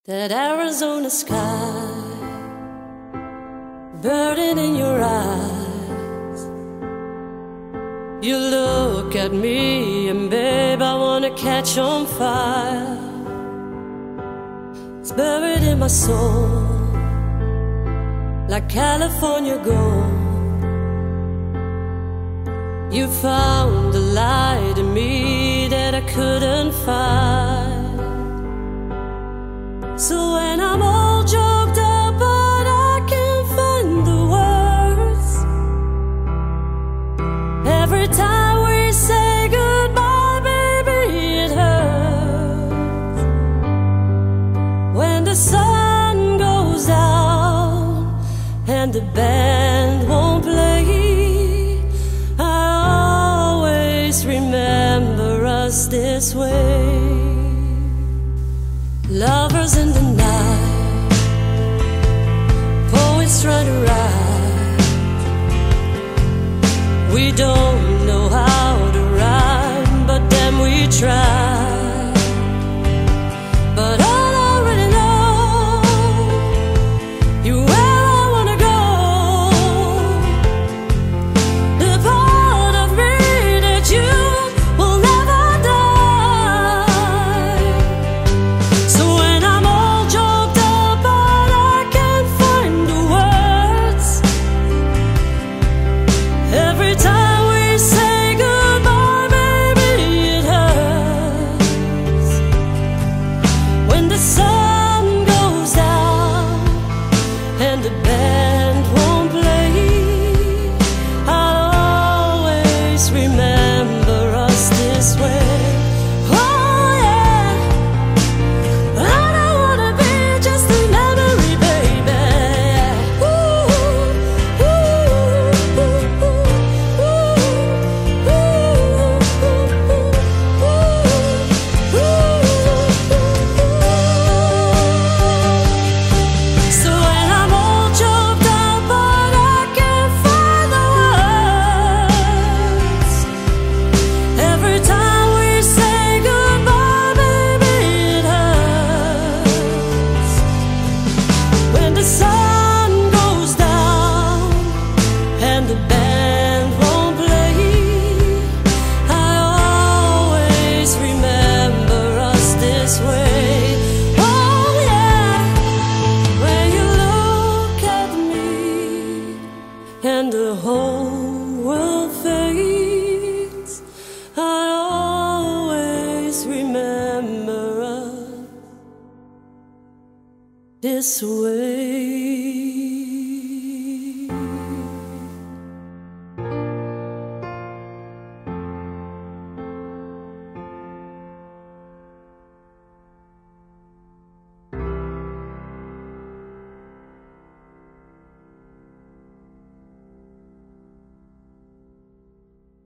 That Arizona sky, burning in your eyes. You look at me and babe, I wanna catch on fire. It's buried in my soul, like California gold. You found the light in me that I couldn't find. So when I'm all choked up but I can't find the words, every time we say goodbye, baby, it hurts. When the sun goes down and the band won't play, I always remember us this way. Lovers in the night, poets trying to write. We don't know how to rhyme, but then we try. But all I really know, you're where I wanna go. The part of me that you will never die. So when I'm all choked up but I can't find the words, every time we say goodbye, baby, it hurts. When the sun goes down and the band won't play, I'll always remember us this way. Oh yeah, I don't wanna be just a memory, baby. Ooh, ooh, ooh, ooh, So when I'm all choked up but I can't find the words, every time we say goodbye, baby, it hurts. When the sun goes down and the band won't play, I always remember us this way. Oh yeah, when you look at me and the whole world fades, I always remember us this way.